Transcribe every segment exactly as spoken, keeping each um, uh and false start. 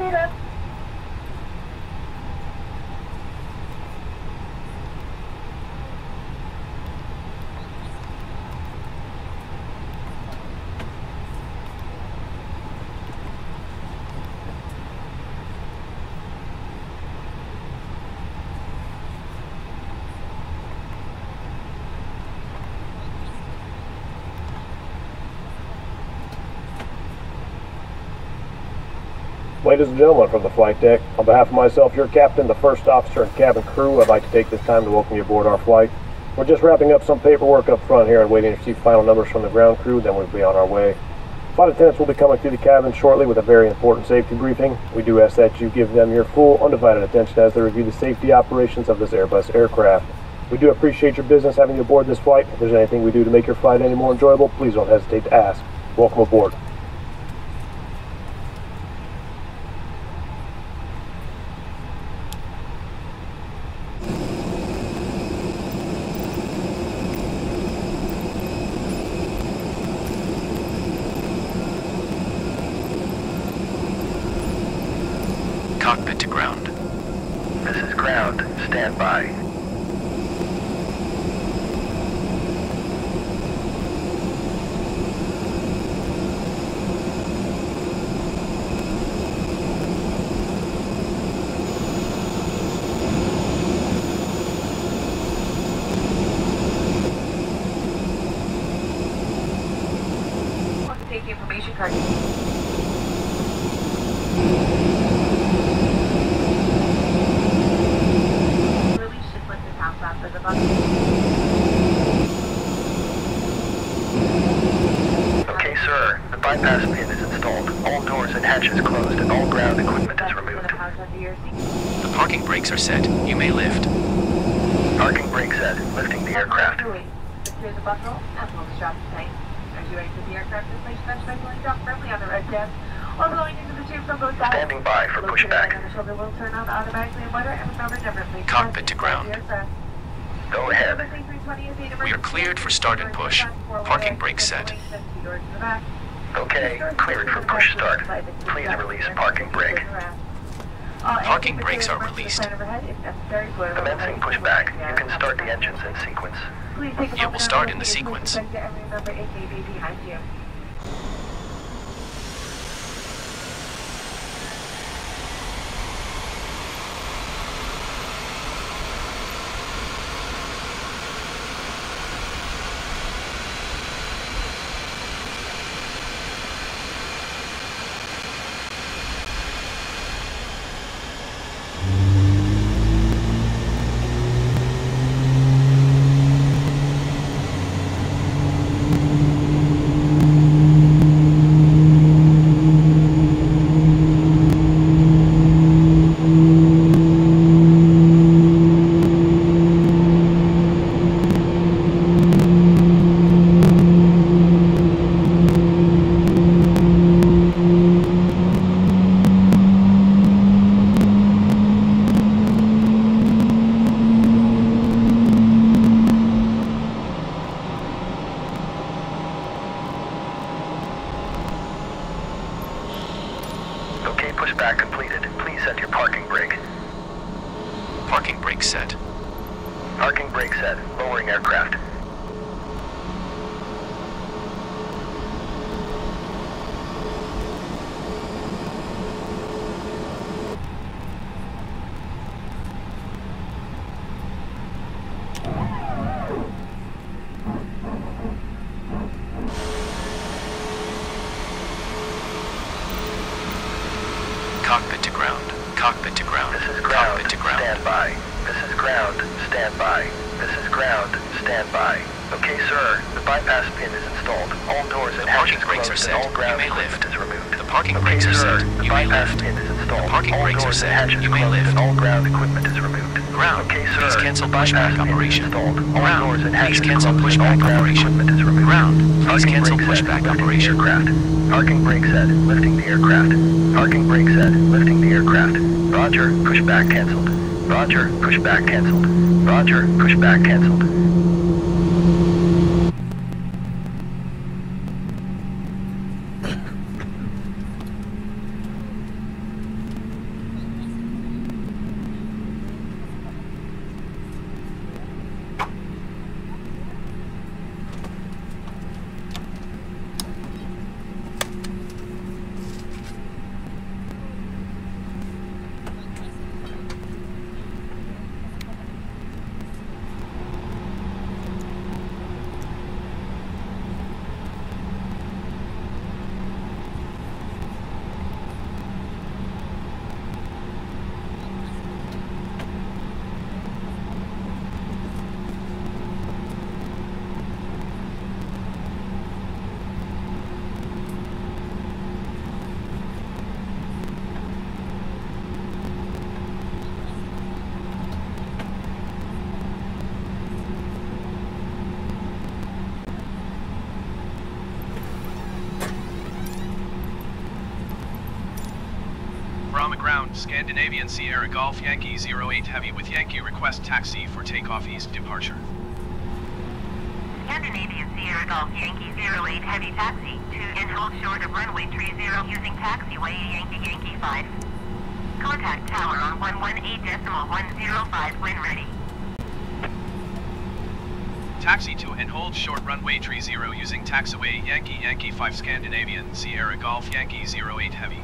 see that. Ladies and gentlemen from the flight deck, on behalf of myself, your captain, the first officer, and cabin crew, I'd like to take this time to welcome you aboard our flight. We're just wrapping up some paperwork up front here and waiting to receive final numbers from the ground crew, then we'll be on our way. Flight attendants will be coming through the cabin shortly with a very important safety briefing. We do ask that you give them your full, undivided attention as they review the safety operations of this Airbus aircraft. We do appreciate your business having you aboard this flight. If there's anything we do to make your flight any more enjoyable, please don't hesitate to ask. Welcome aboard. Cockpit to ground. This is ground. Stand by. Take the information card. Okay, sir. The bypass pin is installed. All doors and hatches closed and all ground equipment is removed. The parking brakes are set. You may lift. Parking brake set. Lifting the aircraft. Secure the buckle and pull the strap tight. As you exit the aircraft, display suspension by pulling down firmly on the right tab. While blowing into the tube from both sides. Standing by for pushback. The shoulder will turn on automatically in weather and remember never place. Cockpit to ground. Go ahead. We are cleared for start and push. Parking brakes set. Okay, cleared for push start. Please release parking brake. Parking brakes are released. Commencing pushback. You can start the engines in sequence. It will start in the sequence. Okay, pushback completed. Please set your parking brake. Parking brake set. Parking brake set. Lowering aircraft. Cockpit to ground. Cockpit to ground. This is ground. Cockpit to ground. Stand by. This is ground. Stand by. This is ground. Stand by. Okay, sir. The bypass pin is installed. All doors and The parking hatches brakes are closed set. and all ground You may equipment lift. is removed. The parking Okay, brakes are sir. set. The You may bypass lift. pin is installed. The parking all brakes are doors set. and hatches You may closed lift. and all ground equipment is removed. Ground. Okay, sir. Please cancel The pushback bypass pin is operation. installed. All Ground. doors and Please hatches cancel closed and pushback all ground operation. equipment is removed. Ground. Please Parking cancel brake set. pushback Lifting the operation. aircraft. Parking brake set. Lifting the aircraft. Parking brake set. Lifting the aircraft. Roger. Pushback canceled. Roger. Pushback canceled. Roger. Pushback canceled. Scandinavian Sierra Golf Yankee zero eight Heavy with Yankee request taxi for takeoff east departure. Scandinavian Sierra Golf Yankee zero eight Heavy taxi to and hold short of runway three zero using taxiway Yankee Yankee five. Contact tower on one one eight decimal one zero five when ready. Taxi to and hold short runway three zero using taxiway Yankee Yankee five Scandinavian Sierra Golf Yankee zero eight Heavy.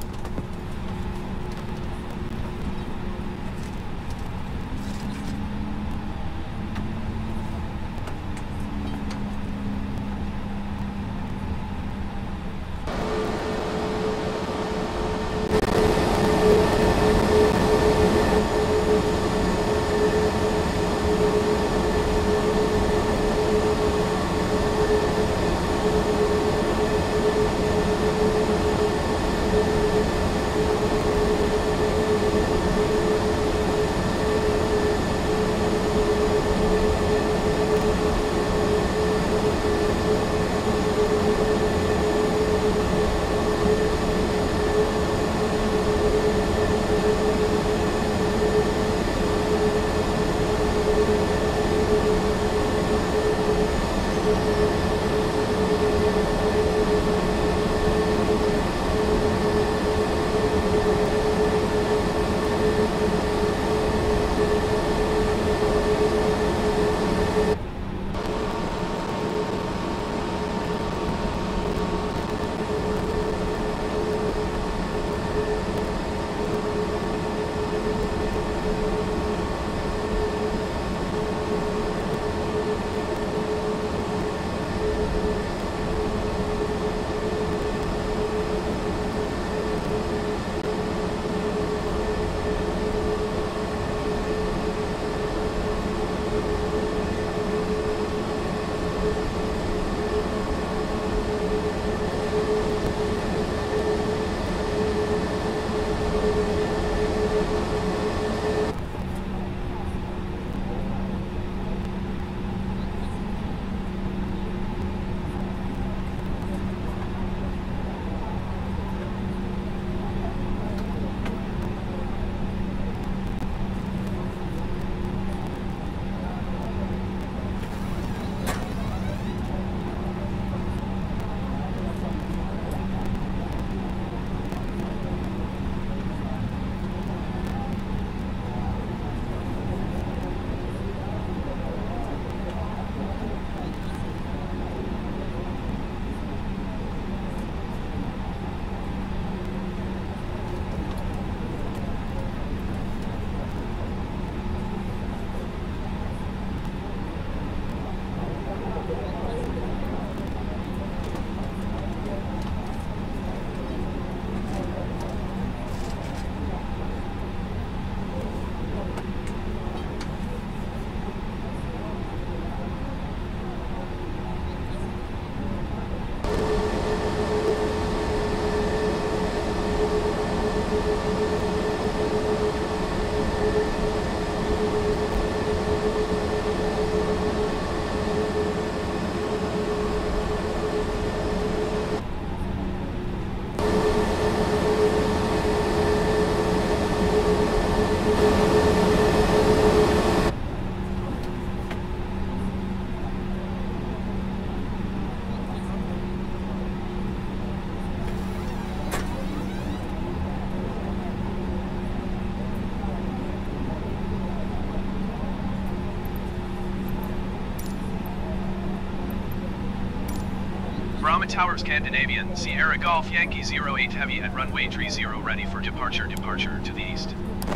Brahma Tower Scandinavian Sierra Golf Yankee zero eight Heavy at runway three zero ready for departure. Departure to the east.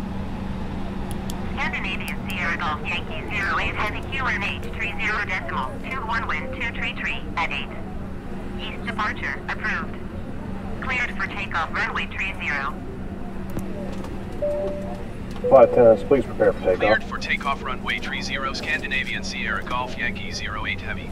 Scandinavian Sierra Golf Yankee zero eight Heavy Q N H three zero decimal two one wind two three three at eight. East departure approved. Cleared for takeoff runway three zero. Flight attendants, please prepare for takeoff. Cleared for takeoff runway three zero Scandinavian Sierra Golf Yankee zero eight Heavy.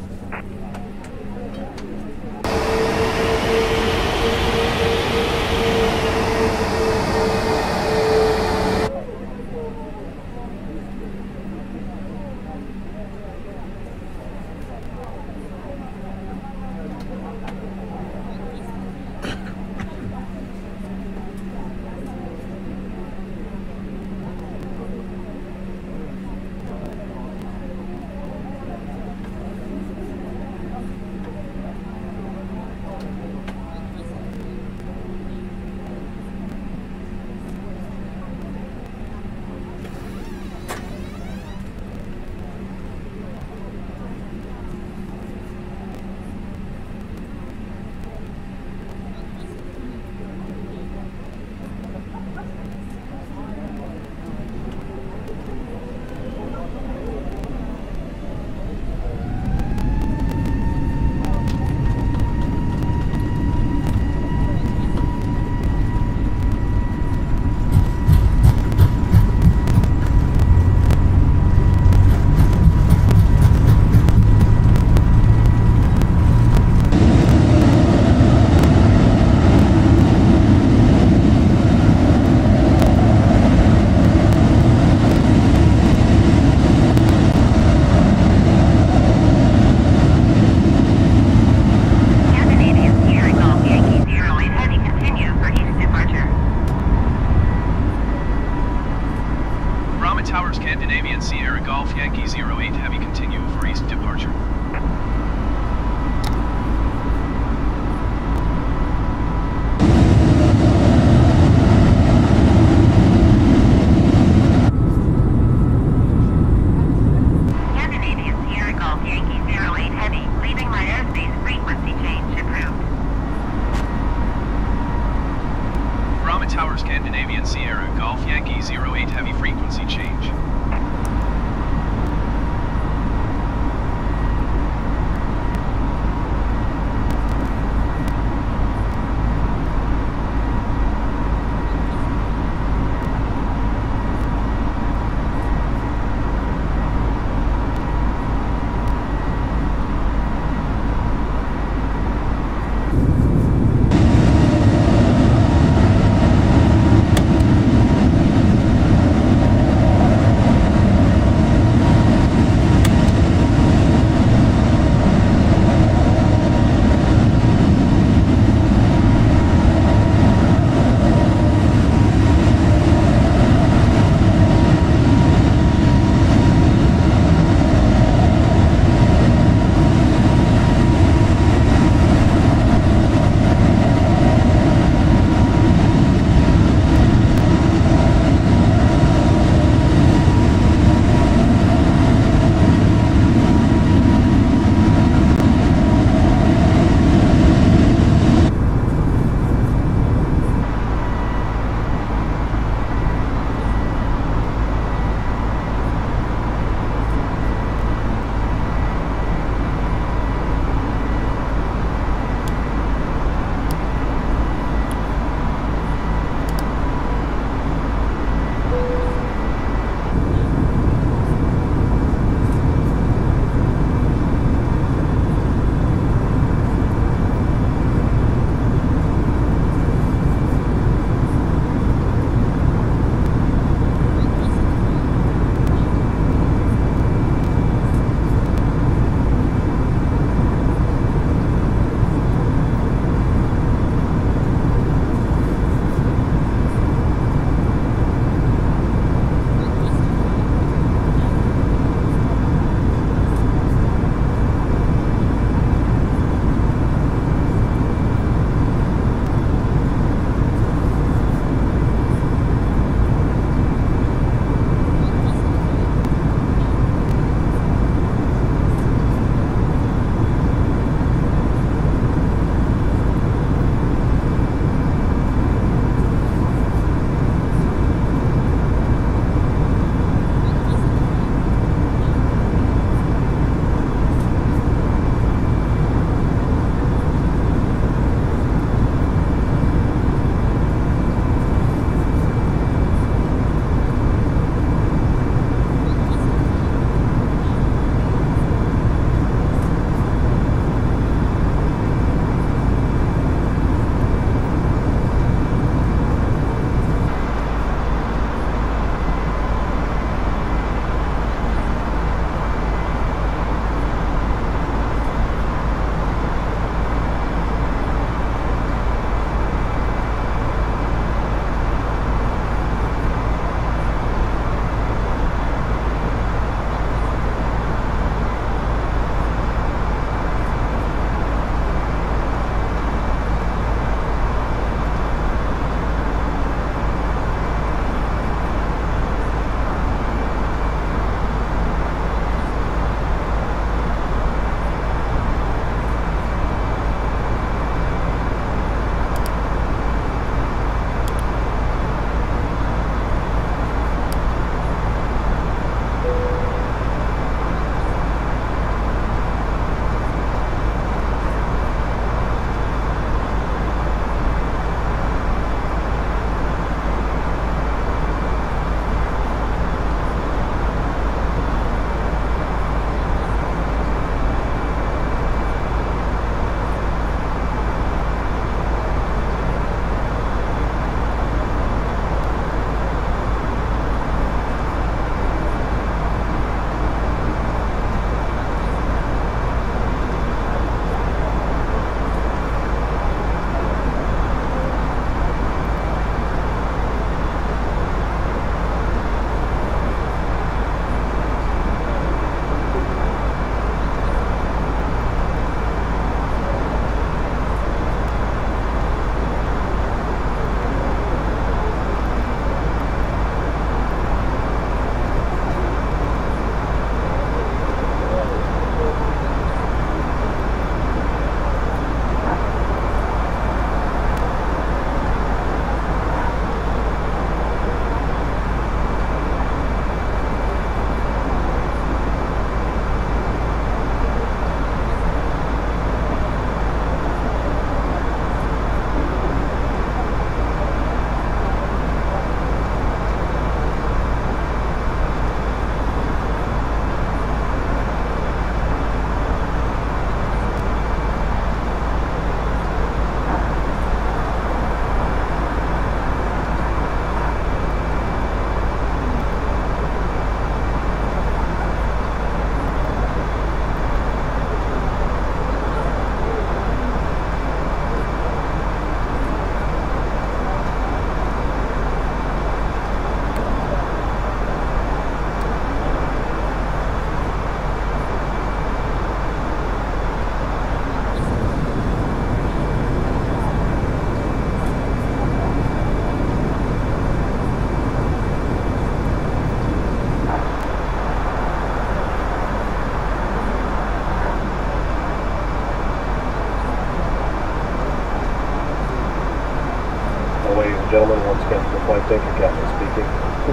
Tower Scandinavian Sierra Golf Yankee zero eight Heavy continue for east departure. Scandinavian Sierra Golf Yankee zero eight Heavy, leaving my airspace frequency change approved. Brahma Tower Scandinavian Sierra Golf Yankee zero eight Heavy frequency change.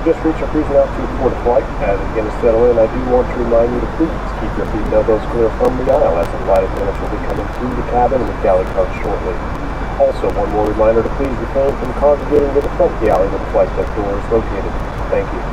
just reached our cruising altitude for the flight. As it begins to settle in, I do want to remind you to please keep your feet and elbows clear from the aisle as the flight attendants will be coming through the cabin and the galley cart shortly. Also, one more reminder to please refrain from congregating to the front galley where the flight deck door is located. Thank you.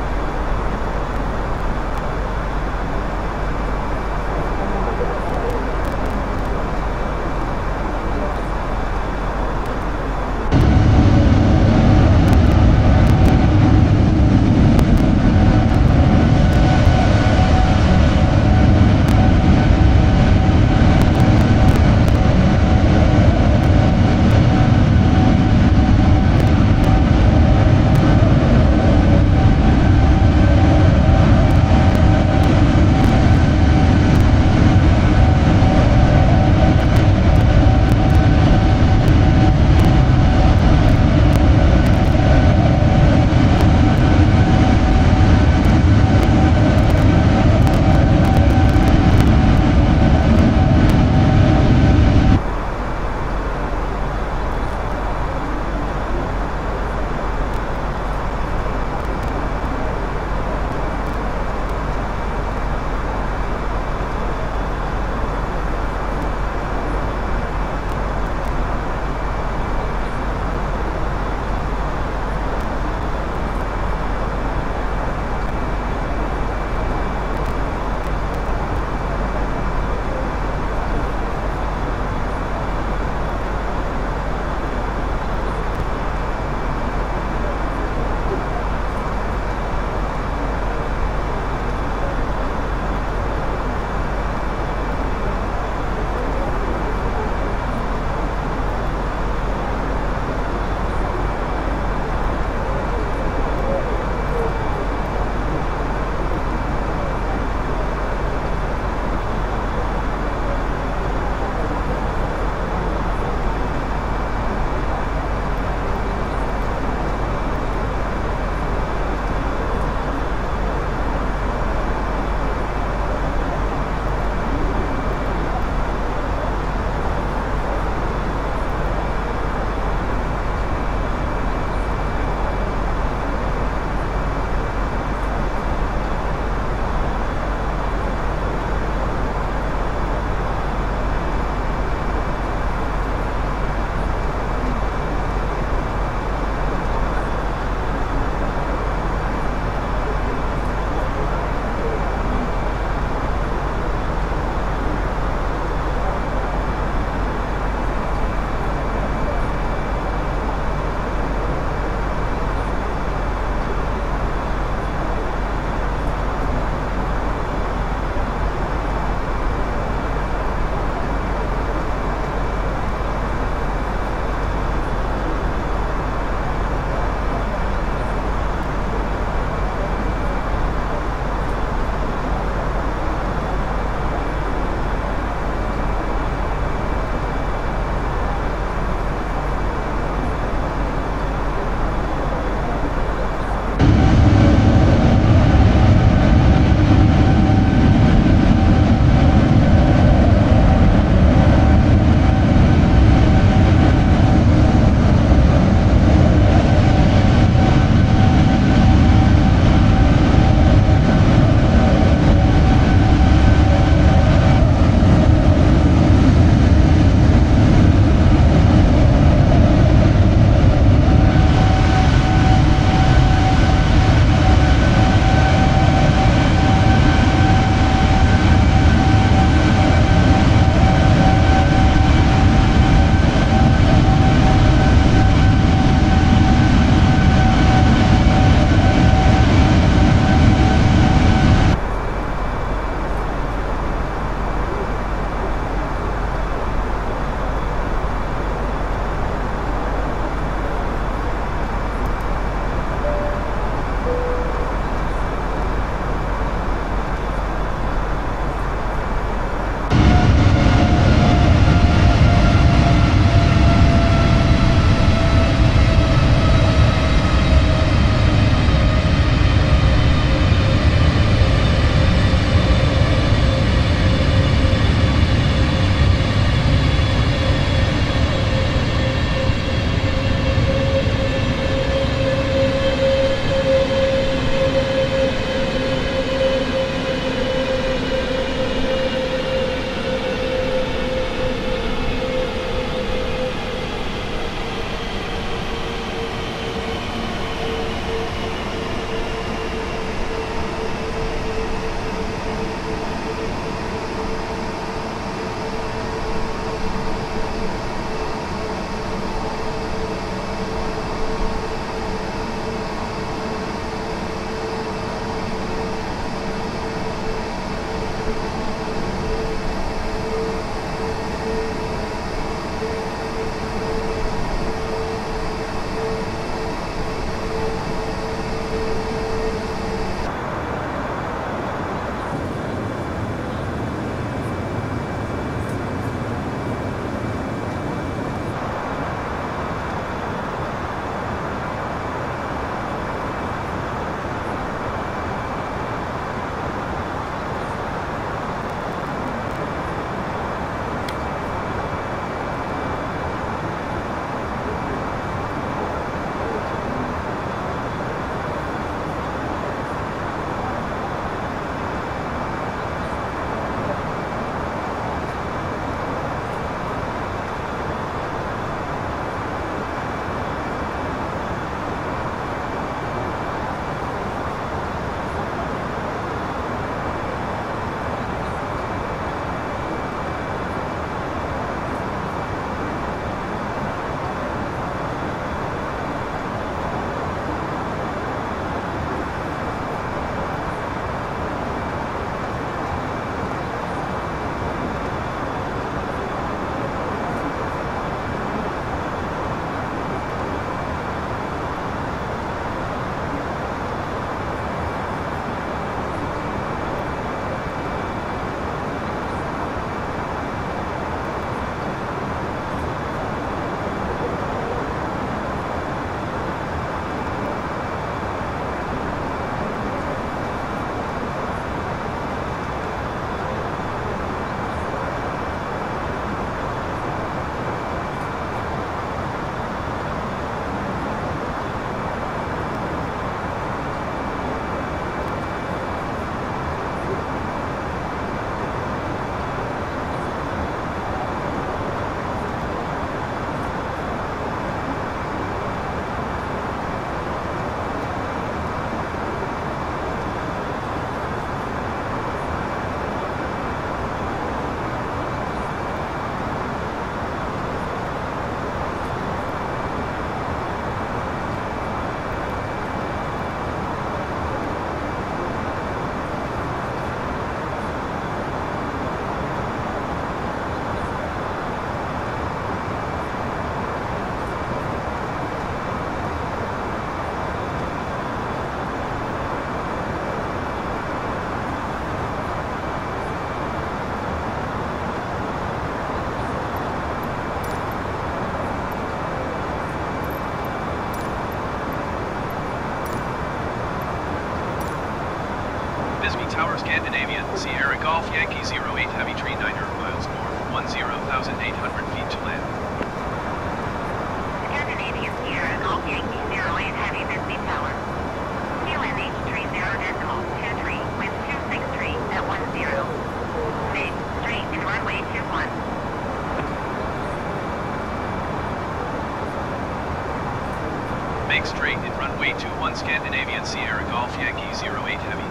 Tower Scandinavian, Sierra Golf Yankee zero eight Heavy Tree nine hundred miles north, ten thousand eight hundred feet to land. Scandinavian Sierra Golf Yankee zero eight Heavy Bisbee Tower. Q N H three zero decimal two three with two six three at one zero. Make straight in runway two one. Make straight in runway two one Scandinavian Sierra Golf Yankee zero eight Heavy.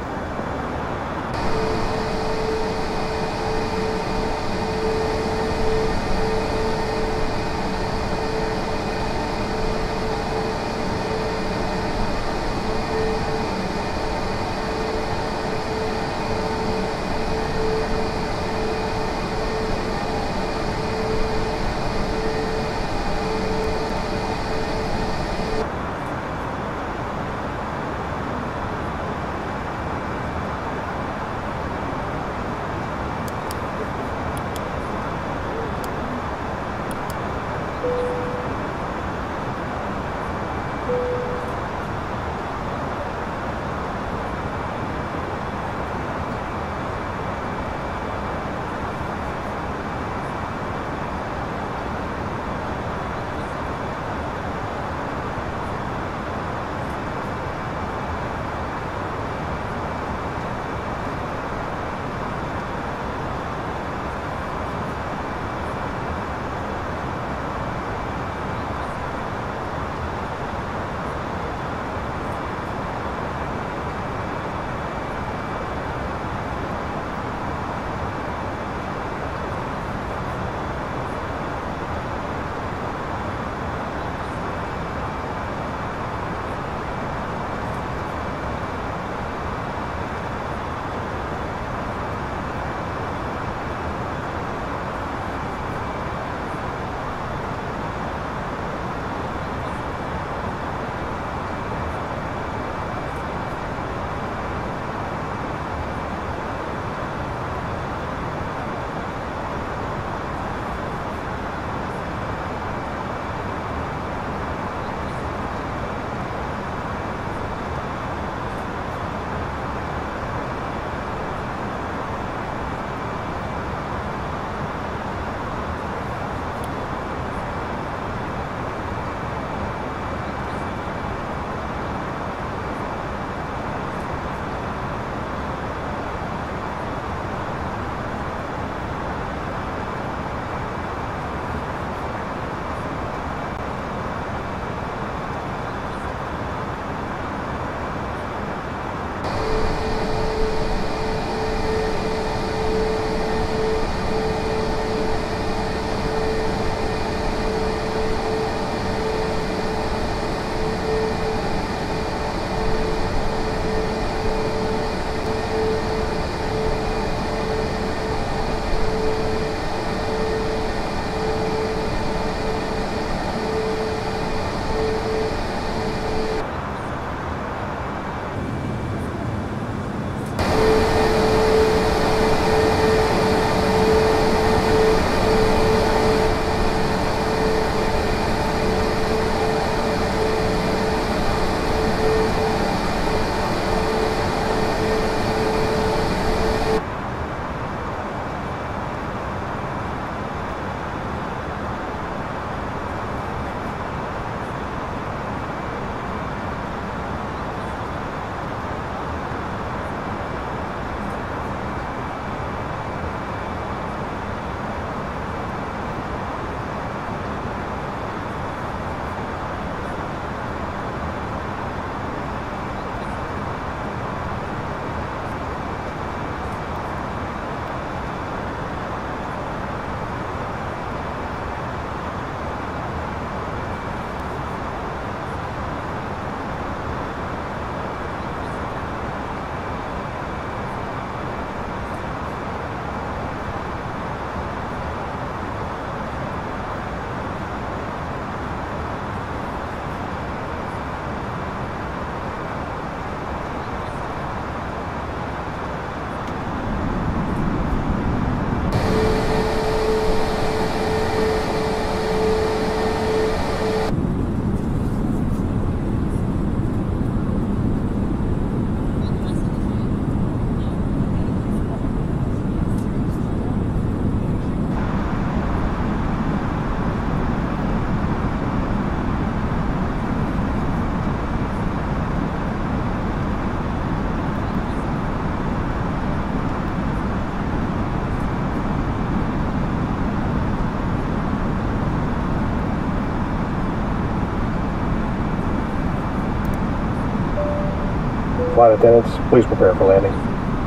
Flight attendants, please prepare for landing.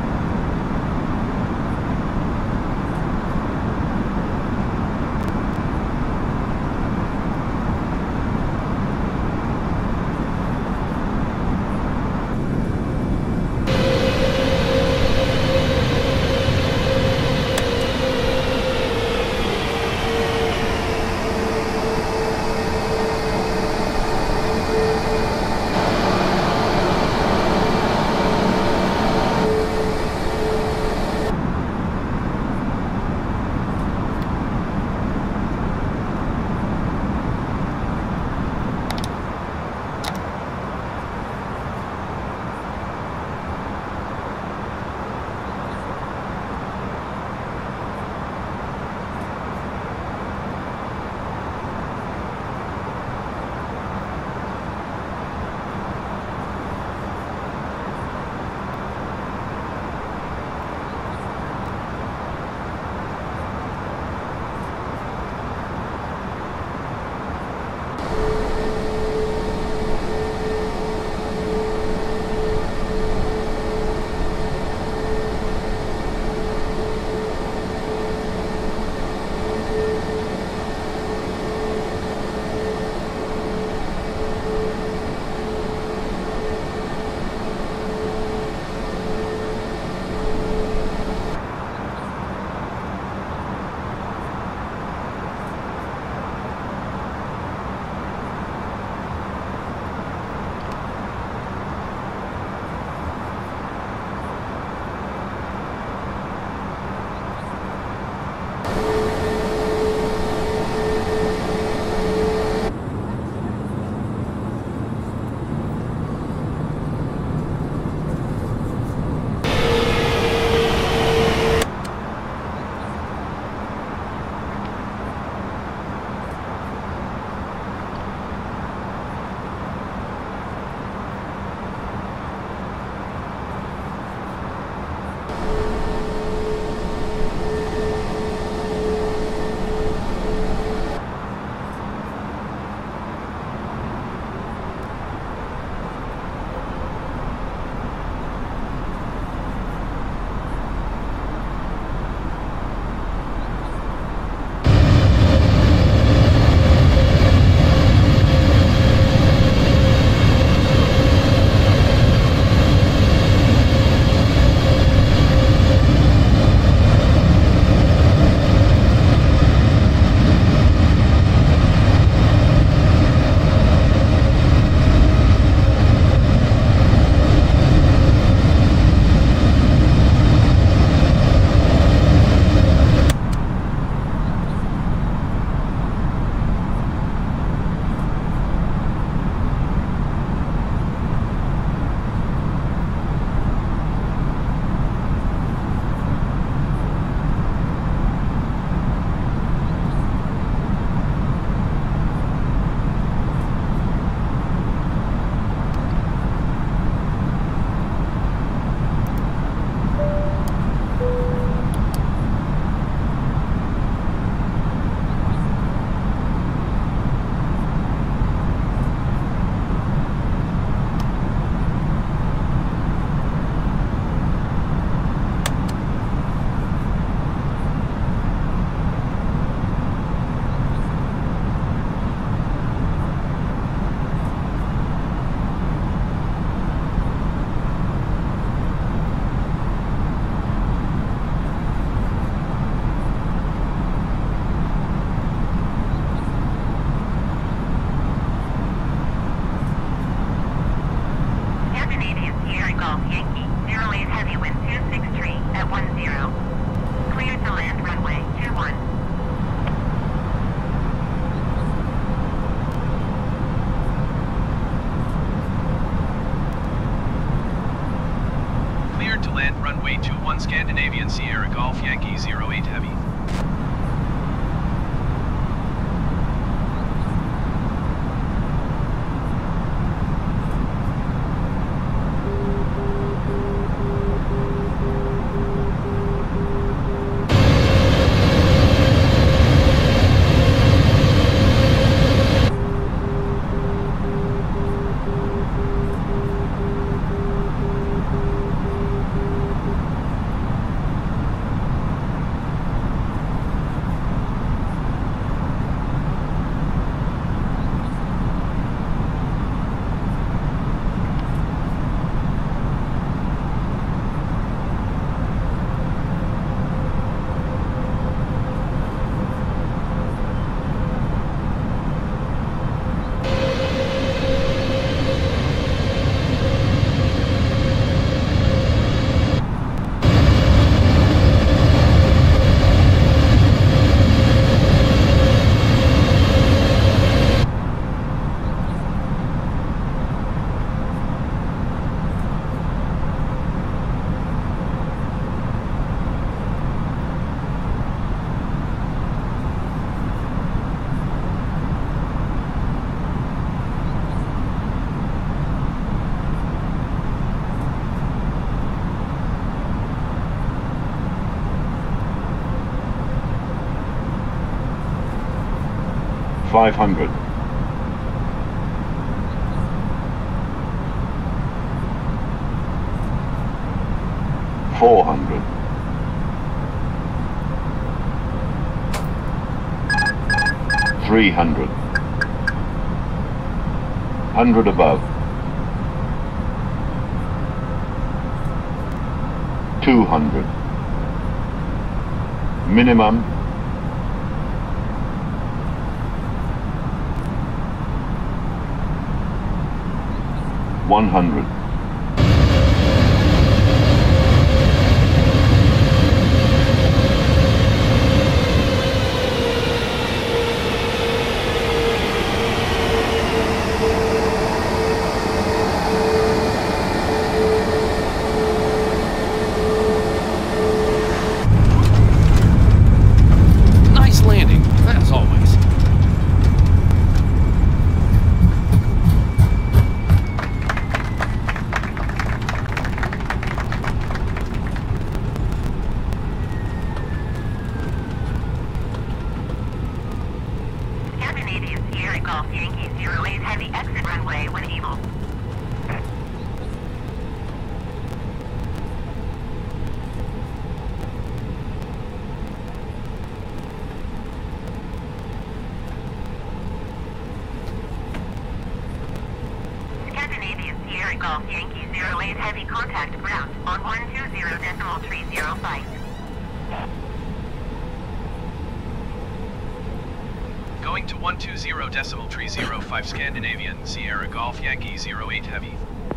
Scandinavian Sierra Golf Yankee zero eight Heavy. five hundred. four hundred. three hundred. one hundred above. two hundred. Minimum. one hundred. Nice landing, as always. Scandinavian Sierra Golf Yankee zero eight heavy exit runway when able. Scandinavian Sierra Golf Yankee zero eight heavy contact ground on one two zero decimal three zero five. Going to one two zero decimal three zero five Scandinavian Sierra Golf Yankee zero eight heavy.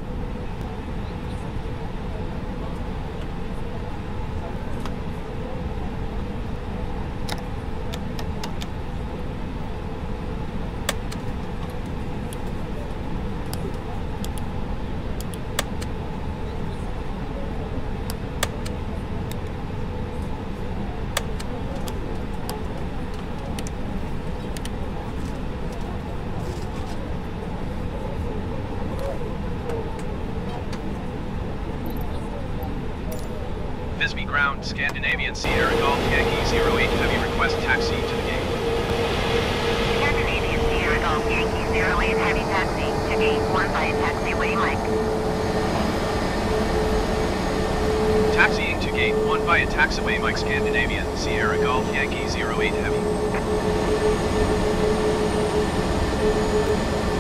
Visby ground, Scandinavian Sierra Golf Yankee zero eight heavy, request taxi to the gate. Scandinavian Sierra Golf Yankee zero eight heavy taxi to gate one by taxiway Mike. Taxiing to gate one via taxiway Mike Scandinavian Sierra Golf Yankee zero eight heavy.